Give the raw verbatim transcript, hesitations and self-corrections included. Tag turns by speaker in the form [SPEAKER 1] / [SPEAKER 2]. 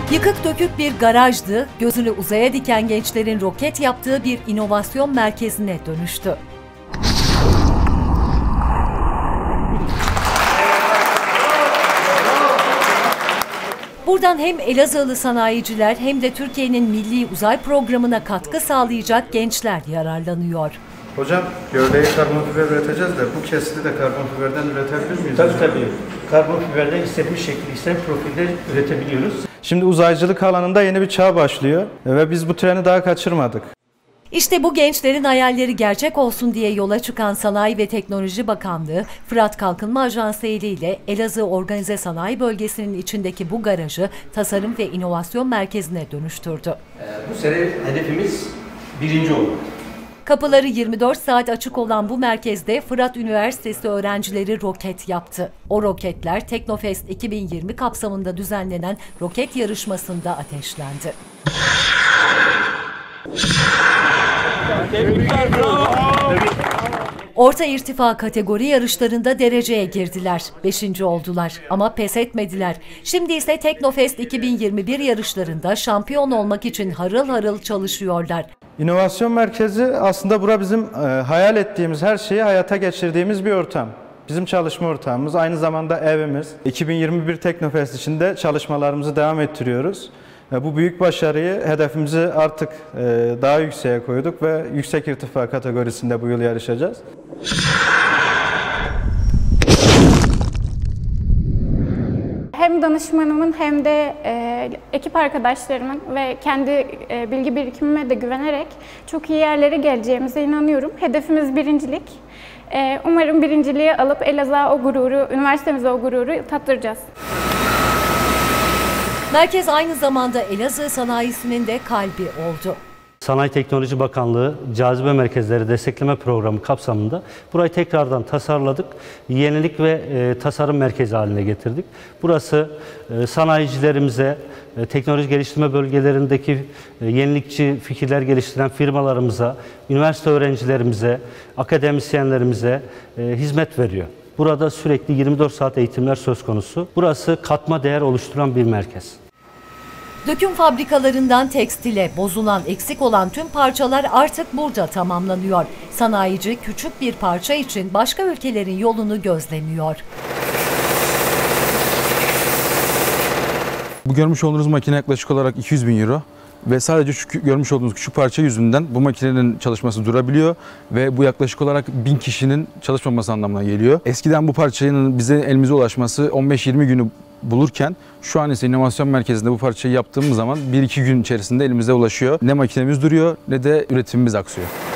[SPEAKER 1] Yıkık dökük bir garajdı, gözünü uzaya diken gençlerin roket yaptığı bir inovasyon merkezine dönüştü. Buradan hem Elazığlı sanayiciler hem de Türkiye'nin milli uzay programına katkı sağlayacak gençler yararlanıyor.
[SPEAKER 2] Hocam, gövdeyi karbon fiber üreteceğiz de bu kesiti de karbon fiberden üretebilir miyiz?
[SPEAKER 3] Tabii tabii. Karbon fiberden istediğimiz şekilde, istediğimiz profilde üretebiliyoruz.
[SPEAKER 2] Şimdi uzaycılık alanında yeni bir çağ başlıyor ve biz bu treni daha kaçırmadık.
[SPEAKER 1] İşte bu gençlerin hayalleri gerçek olsun diye yola çıkan Sanayi ve Teknoloji Bakanlığı, Fırat Kalkınma Ajansı ile Elazığ Organize Sanayi Bölgesi'nin içindeki bu garajı tasarım ve inovasyon merkezine dönüştürdü.
[SPEAKER 3] Bu sene hedefimiz birinci olmak.
[SPEAKER 1] Kapıları yirmi dört saat açık olan bu merkezde Fırat Üniversitesi öğrencileri roket yaptı. O roketler Teknofest iki bin yirmi kapsamında düzenlenen roket yarışmasında ateşlendi. Orta irtifa kategori yarışlarında dereceye girdiler. Beşinci oldular ama pes etmediler. Şimdi ise Teknofest iki bin yirmi bir yarışlarında şampiyon olmak için harıl harıl çalışıyorlar.
[SPEAKER 2] İnovasyon merkezi aslında bura bizim e, hayal ettiğimiz her şeyi hayata geçirdiğimiz bir ortam. Bizim çalışma ortamımız, aynı zamanda evimiz. iki bin yirmi bir Teknofest için de çalışmalarımızı devam ettiriyoruz. E, bu büyük başarıyı, hedefimizi artık e, daha yükseğe koyduk ve yüksek irtifa kategorisinde bu yıl yarışacağız.
[SPEAKER 4] Hem danışmanımın hem de e, ekip arkadaşlarımın ve kendi e, bilgi birikimime de güvenerek çok iyi yerlere geleceğimize inanıyorum. Hedefimiz birincilik. E, umarım birinciliği alıp Elazığ'a o gururu, üniversitemize o gururu tattıracağız.
[SPEAKER 1] Merkez aynı zamanda Elazığ sanayisinin de kalbi oldu.
[SPEAKER 5] Sanayi Teknoloji Bakanlığı Cazibe Merkezleri Destekleme Programı kapsamında burayı tekrardan tasarladık. Yenilik ve e, tasarım merkezi haline getirdik. Burası e, sanayicilerimize, e, teknoloji geliştirme bölgelerindeki e, yenilikçi fikirler geliştiren firmalarımıza, üniversite öğrencilerimize, akademisyenlerimize e, hizmet veriyor. Burada sürekli yirmi dört saat eğitimler söz konusu. Burası katma değer oluşturan bir merkez.
[SPEAKER 1] Döküm fabrikalarından tekstile bozulan, eksik olan tüm parçalar artık burada tamamlanıyor. Sanayici küçük bir parça için başka ülkelerin yolunu gözlemiyor.
[SPEAKER 6] Bu görmüş olduğunuz makine yaklaşık olarak iki yüz bin euro. Ve sadece şu görmüş olduğunuz küçük parça yüzünden bu makinenin çalışması durabiliyor ve bu yaklaşık olarak bin kişinin çalışmaması anlamına geliyor. Eskiden bu parçanın bize elimize ulaşması on beş yirmi günü bulurken şu an ise inovasyon merkezinde bu parçayı yaptığımız zaman bir iki gün içerisinde elimize ulaşıyor. Ne makinemiz duruyor ne de üretimimiz aksıyor.